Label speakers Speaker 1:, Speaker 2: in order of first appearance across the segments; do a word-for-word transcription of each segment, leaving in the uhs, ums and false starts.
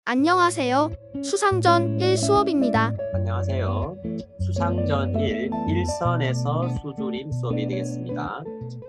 Speaker 1: 안녕하세요. 수상전 일 수업입니다.
Speaker 2: 안녕하세요. 수상전 일, 일선에서 수조림 수업이 되겠습니다.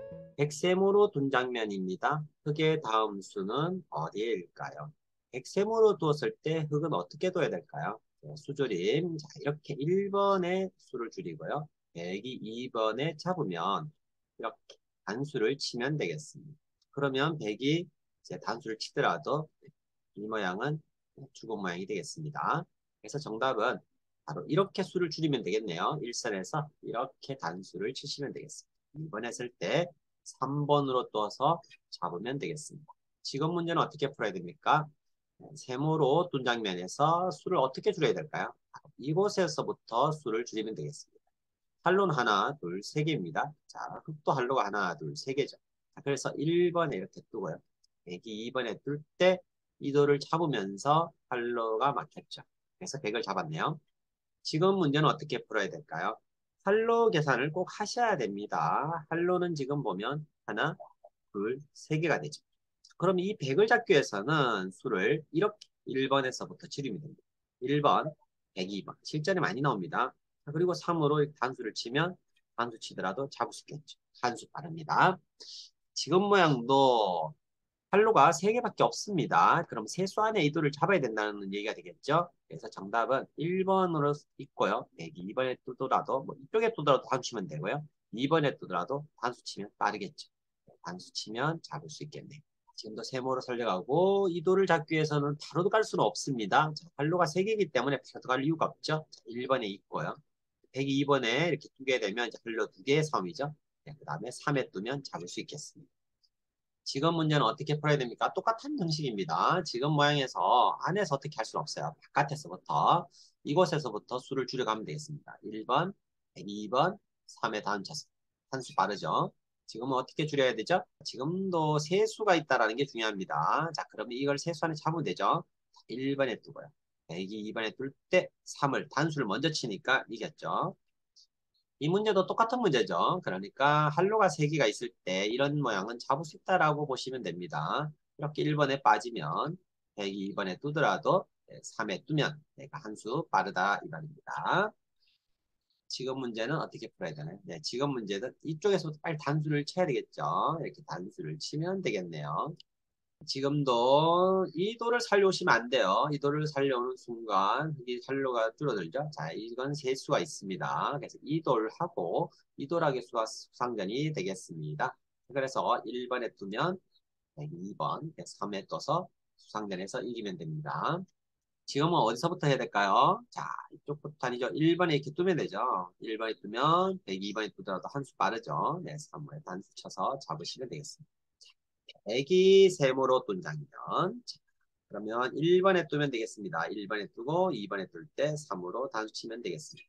Speaker 2: 백세모로 둔 장면입니다. 흙의 다음 수는 어디일까요? 백세모로 두었을 때 흙은 어떻게 둬야 될까요? 네, 수조림. 자, 이렇게 일 번에 수를 줄이고요. 백이 이 번에 잡으면 이렇게 단수를 치면 되겠습니다. 그러면 백이 이제 단수를 치더라도 이 모양은 주걱 모양이 되겠습니다. 그래서 정답은 바로 이렇게 수를 줄이면 되겠네요. 일선에서 이렇게 단수를 치시면 되겠습니다. 이 번 했을 때 삼 번으로 떠서 잡으면 되겠습니다. 지금 문제는 어떻게 풀어야 됩니까? 세모로 둔 장면에서 수를 어떻게 줄여야 될까요? 이곳에서부터 수를 줄이면 되겠습니다. 한로는 하나, 둘, 세 개입니다. 자, 흙도 한로가 하나, 둘, 세 개죠. 자, 그래서 일 번에 이렇게 두고요. 백이 이 번에 둘 때 이도를 잡으면서 한로가 막혔죠. 그래서 백을 잡았네요. 지금 문제는 어떻게 풀어야 될까요? 한로 계산을 꼭 하셔야 됩니다. 한로는 지금 보면 하나, 둘, 세 개가 되죠. 그럼 이 백을 잡기 위해서는 수를 이렇게 일 번에서부터 줄이면 됩니다. 일 번, 백이 번. 실전에 많이 나옵니다. 그리고 삼으로 단수를 치면 단수 치더라도 잡을 수 있겠죠. 단수 빠릅니다. 지금 모양도 활로가 세 개밖에 없습니다. 그럼 세수 안에 이도를 잡아야 된다는 얘기가 되겠죠. 그래서 정답은 일 번으로 있고요. 백이 이 번에 뜨더라도 뭐 이쪽에 뜨더라도 단수 치면 되고요. 이 번에 뜨더라도 단수 치면 빠르겠죠. 단수 치면 잡을 수 있겠네요. 지금도 세모로 설명하고 이도를 잡기 위해서는 바로도 갈 수는 없습니다. 자, 활로가 세 개이기 때문에 바로도 갈 이유가 없죠. 자, 일 번에 있고요. 백이 이 번에 이렇게 두게 되면 이제 활로 두 개의 섬이죠. 네, 그 다음에 삼에 두면 잡을 수 있겠습니다. 지금 문제는 어떻게 풀어야 됩니까? 똑같은 형식입니다. 지금 모양에서 안에서 어떻게 할 수는 없어요. 바깥에서부터 이곳에서부터 수를 줄여가면 되겠습니다. 일 번, 이 번, 삼에 다음 차수. 한수 빠르죠. 지금은 어떻게 줄여야 되죠? 지금도 세수가 있다는 게 중요합니다. 자, 그러면 이걸 세수 안에 잡으면 되죠. 일 번에 두고요. 백이 이 번에 둘 때 삼을 단수를 먼저 치니까 이겼죠. 이 문제도 똑같은 문제죠. 그러니까 한로가 세 개가 있을 때 이런 모양은 잡을 수 있다라고 보시면 됩니다. 이렇게 일 번에 빠지면 백이 이 번에 뜨더라도 삼에 뜨면 내가 한 수 빠르다 이 말입니다. 지금 문제는 어떻게 풀어야 되나요? 네, 지금 문제는 이쪽에서부터 빨리 단수를 쳐야 되겠죠. 이렇게 단수를 치면 되겠네요. 지금도 이 도를 살려오시면 안 돼요. 이 도를 살려오는 순간 이 살로가 줄어들죠. 자, 이건 세수가 있습니다. 그래서 이 도를 하고 이 도락의 수가 수상전이 되겠습니다. 그래서 일 번에 두면 이 번, 삼에 떠서 수상전에서 이기면 됩니다. 지금은 어디서부터 해야 될까요? 자, 이쪽부터 아니죠. 일 번에 이렇게 뜨면 되죠. 일 번에 뜨면 백이 번에 뜨더라도 한 수 빠르죠. 네, 삼 번에 단수 쳐서 잡으시면 되겠습니다. 백이 세모로 둔 장면. 자, 그러면 일 번에 뜨면 되겠습니다. 일 번에 뜨고 이 번에 뜰 때 삼으로 단수 치면 되겠습니다.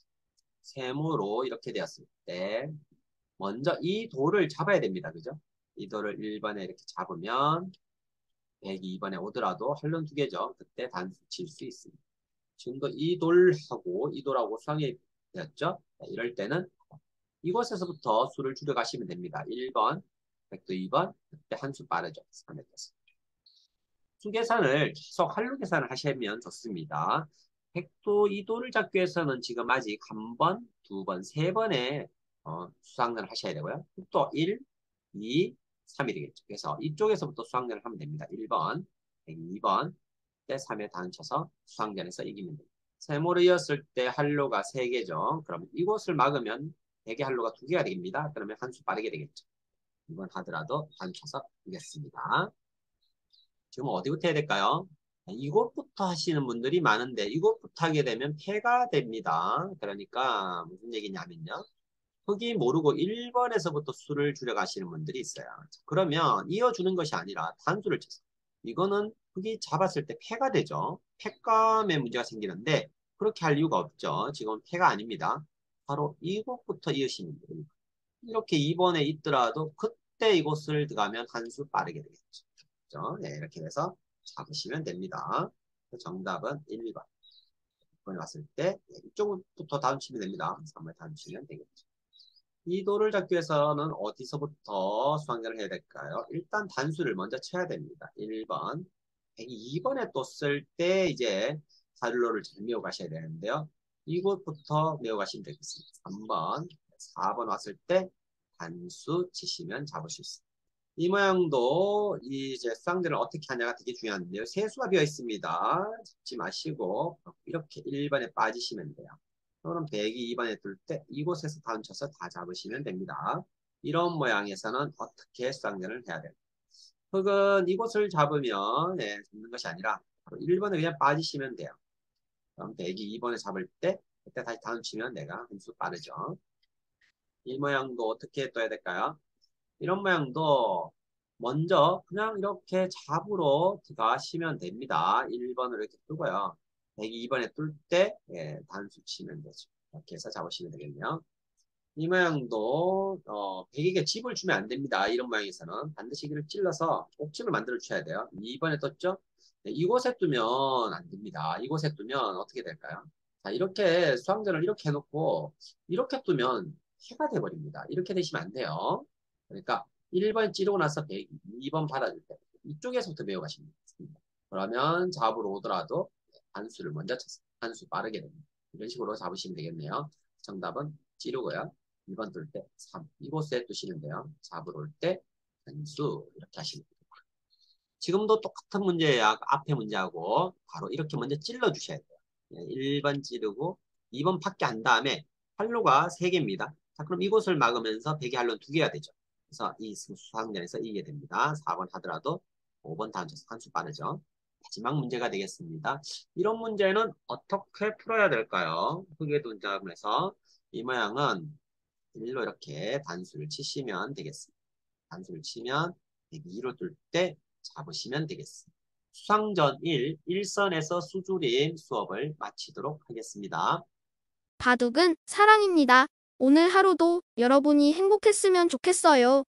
Speaker 2: 세모로 이렇게 되었을 때 먼저 이 돌을 잡아야 됩니다. 그죠? 이 돌을 일 번에 이렇게 잡으면 백이 이 번에 오더라도 활론 두 개죠. 그때 단수 칠 수 있습니다. 지금도 이 돌하고 이 돌하고 수항이 되었죠? 자, 이럴 때는 이곳에서부터 수를 줄여가시면 됩니다. 일 번, 백도 이 번, 그때 한 수 빠르죠. 삼에 떠서. 수 계산을 계속 할로 계산을 하시면 좋습니다. 백도, 이도를 잡기 위해서는 지금 아직 한 번, 두 번, 세 번의 어, 수학을 하셔야 되고요. 또 일, 이, 삼이 되겠죠. 그래서 이쪽에서부터 수학을 하면 됩니다. 일 번, 이 번, 때 삼에 단쳐서 수학전에서 이기면 됩니다. 세모로 이었을 때 할로가 세 개죠. 그럼 이곳을 막으면 백의 할로가 두 개가 됩니다. 그러면 한 수 빠르게 되겠죠. 이번 하더라도 단쳐서 이겼습니다. 지금 어디부터 해야 될까요? 이것부터 하시는 분들이 많은데 이것부터 하게 되면 폐가 됩니다. 그러니까 무슨 얘기냐면요. 흙이 모르고 일 번에서부터 수를 줄여가시는 분들이 있어요. 그러면 이어주는 것이 아니라 단수를 쳐서 이거는 흙이 잡았을 때 폐가 되죠. 폐감에 문제가 생기는데 그렇게 할 이유가 없죠. 지금 폐가 아닙니다. 바로 이것부터 이으시면 됩니다. 이렇게 이 번에 있더라도 그때 이곳을 들어가면 한 수 빠르게 되겠죠. 그렇죠? 네, 이렇게 해서 잡으시면 됩니다. 정답은 일 번. 이 번에 왔을 때 네, 이쪽부터 다음 치면 됩니다. 삼 번에 다음 치면 되겠죠. 이 도를 잡기 위해서는 어디서부터 수학을 해야 될까요? 일단 단수를 먼저 쳐야 됩니다. 일 번, 백이 번에 또 쓸 때 이제 사룰로를 잘 메워 가셔야 되는데요. 이곳부터 메워 가시면 되겠습니다. 삼 번, 사 번 왔을 때 단수 치시면 잡을 수 있습니다. 이 모양도 이제 수상들을 어떻게 하냐가 되게 중요한데요. 세수가 비어 있습니다. 잡지 마시고 이렇게 일 번에 빠지시면 돼요. 또는 백이 이 번에 뜰 때 이곳에서 다운 쳐서 다 잡으시면 됩니다. 이런 모양에서는 어떻게 수상전을 해야 돼요? 흙은 이곳을 잡으면 네, 잡는 것이 아니라 일 번에 그냥 빠지시면 돼요. 그럼 백이 이 번에 잡을 때 그때 다시 다운 치면 내가 한 수 빠르죠. 이 모양도 어떻게 떠야 될까요? 이런 모양도 먼저 그냥 이렇게 잡으로 들어가시면 됩니다. 일 번으로 이렇게 뜨고요. 백이 이 번에 뜰 때 예, 단수 치면 되죠. 이렇게 해서 잡으시면 되겠네요. 이 모양도 어, 백에게 집을 주면 안 됩니다. 이런 모양에서는 반드시 이를 찔러서 꼭집을 만들어 주셔야 돼요. 이 번에 떴죠? 네, 이곳에 두면 안 됩니다. 이곳에 두면 어떻게 될까요? 자, 이렇게 수항전을 이렇게 해놓고 이렇게 두면 해가 돼버립니다. 이렇게 되시면 안 돼요. 그러니까 일 번 찌르고 나서 백, 이 번 받아줄 때 이쪽에서부터 메워가시면 됩니다. 그러면 잡으로 오더라도 단수를 먼저 쳤어요. 단수 빠르게 됩니다. 이런 식으로 잡으시면 되겠네요. 정답은 찌르고요. 일 번 뜰 때 삼. 이곳에 두시는데요. 잡으러 올 때 단수 이렇게 하시면 됩니다. 지금도 똑같은 문제야. 앞에 문제하고 바로 이렇게 먼저 찔러 주셔야 돼요. 일 번 찌르고 이 번 밖에 한 다음에 활로가 세 개입니다. 자, 그럼 이곳을 막으면서 백의 활로는 두 개가 되죠. 그래서 이 수학전에서 이기게 됩니다. 사 번 하더라도 오 번 다운 쳐서 한 수 빠르죠. 마지막 문제가 되겠습니다. 이런 문제는 어떻게 풀어야 될까요? 흙의 동작에서 이 모양은 일로 이렇게 단수를 치시면 되겠습니다. 단수를 치면 백이로 뜰 때 잡으시면 되겠습니다. 수상전 일, 일선에서 수줄임 수업을 마치도록 하겠습니다.
Speaker 1: 바둑은 사랑입니다. 오늘 하루도 여러분이 행복했으면 좋겠어요.